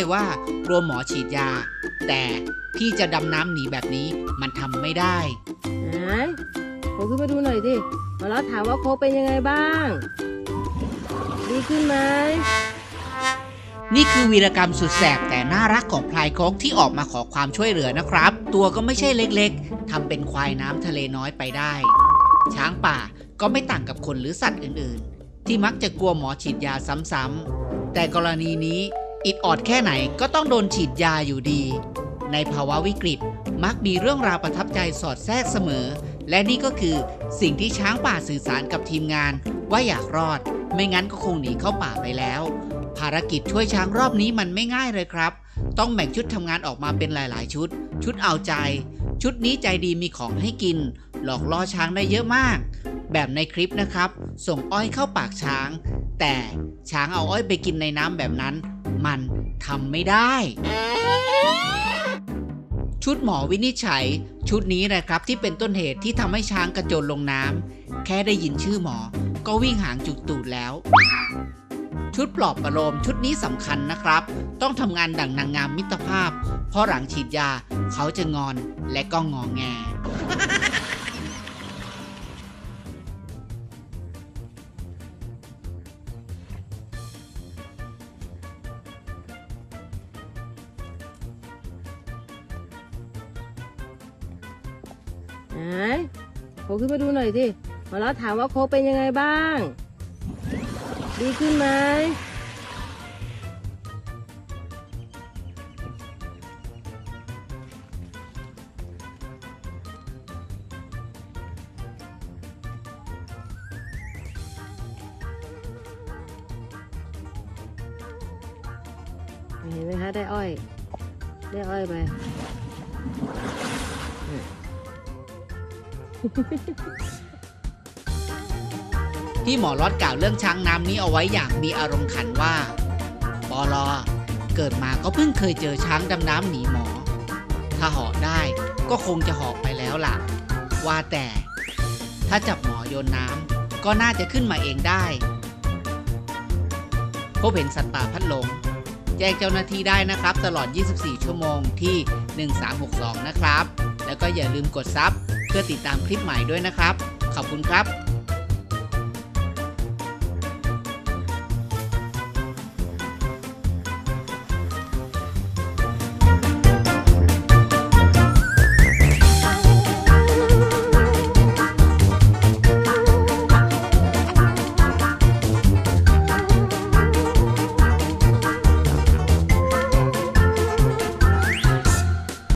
ว่ากลัวหมอฉีดยาแต่พี่จะดำน้ำหนีแบบนี้มันทำไม่ได้โค้กขึ้นมาดูหน่อยดิหมอลอดถามว่าโค้กเป็นยังไงบ้างดีขึ้นไหมนี่คือวีรกรรมสุดแสบแต่น่ารักของพลายโคกที่ออกมาขอความช่วยเหลือนะครับตัวก็ไม่ใช่เล็กๆทำเป็นควายน้ำทะเลน้อยไปได้ช้างป่าก็ไม่ต่างกับคนหรือสัตว์อื่นๆที่มักจะกลัวหมอฉีดยาซ้ำๆแต่กรณีนี้อิดออดแค่ไหนก็ต้องโดนฉีดยาอยู่ดีในภาวะวิกฤตมักมีเรื่องราวประทับใจสอดแทรกเสมอและนี่ก็คือสิ่งที่ช้างป่าสื่อสารกับทีมงานว่าอยากรอดไม่งั้นก็คงหนีเข้าป่าไปแล้วภารกิจช่วยช้างรอบนี้มันไม่ง่ายเลยครับต้องแบ่งชุดทำงานออกมาเป็นหลายๆชุดเอาใจชุดนี้ใจดีมีของให้กินหลอกล่อช้างได้เยอะมากแบบในคลิปนะครับส่งอ้อยเข้าปากช้างแต่ช้างเอาอ้อยไปกินในน้ำแบบนั้นมันทำไม่ได้ชุดหมอวินิจฉัยชุดนี้นะครับที่เป็นต้นเหตุที่ทำให้ช้างกระโจนลงน้ำแค่ได้ยินชื่อหมอก็วิ่งหางจุกตูดแล้วชุดปลอบประโลมชุดนี้สำคัญนะครับต้องทำงานดั่งนางงามมิตรภาพเพราะหลังฉีดยาเขาจะงอนและก็งอแงโค้กขึ้นมาดูหน่อยดิหมอลอดถามว่าโค้กเป็นยังไงบ้างดีขึ้นไหมเห็นไหมคะได้อ้อยไปที่หมอลอดกล่าวเรื่องช้างน้ำนี้เอาไว้อย่างมีอารมณ์ขันว่าปลอเกิดมาก็เพิ่งเคยเจอช้างดำน้ำหนีหมอถ้าเหาะได้ก็คงจะเหาะไปแล้วล่ะว่าแต่ถ้าจับหมอโยนน้ำก็น่าจะขึ้นมาเองได้พบเห็นสัตว์ป่าพัดหลงแจ้งเจ้าหน้าที่ได้นะครับตลอด24ชั่วโมงที่1362นะครับแล้วก็อย่าลืมกดซับเพื่อติดตามคลิปใหม่ด้วยนะครับขอบคุณครับ